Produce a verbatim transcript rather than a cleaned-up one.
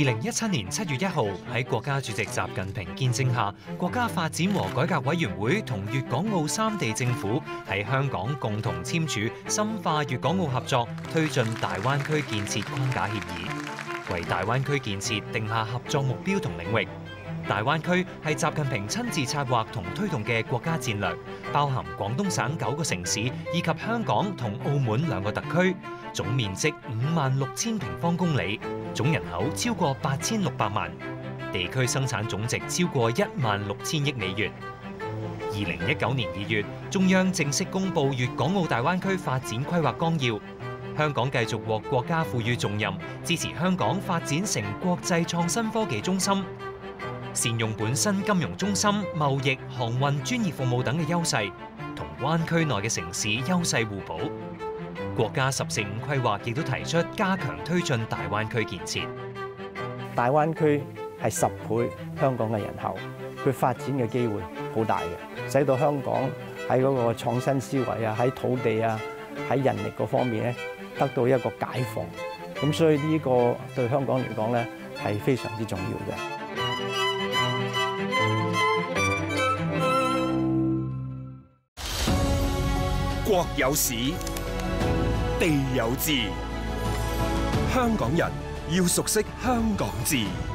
零一七年七月一號，喺國家主席習近平見證下，國家發展和改革委員會同粵港澳三地政府喺香港共同簽署深化粵港澳合作、推進大灣區建設框架協議，為大灣區建設定下合作目標同領域。大灣區係習近平親自策劃同推動嘅國家戰略，包含廣東省九個城市以及香港同澳門兩個特區，總面積五萬六千平方公里，總人口超過八千六百萬，地區生產總值超過一萬六千億美元。二零一九年二月，中央正式公布粵港澳大灣區發展規劃綱要，香港繼續獲國家賦予重任，支持香港發展成國際創新科技中心。善用本身金融中心、貿易、航運、專業服務等嘅優勢，同灣區內嘅城市優勢互補。國家十四五規劃亦都提出加強推進大灣區建設。 大灣區係十倍香港嘅人口，佢發展嘅機會好大嘅，使到香港喺嗰個創新思維啊、喺土地啊、喺人力嗰方面咧得到一個解放。咁所以呢個對香港嚟講咧係非常之重要嘅。 國有史，地有志。香港人要熟悉香港字。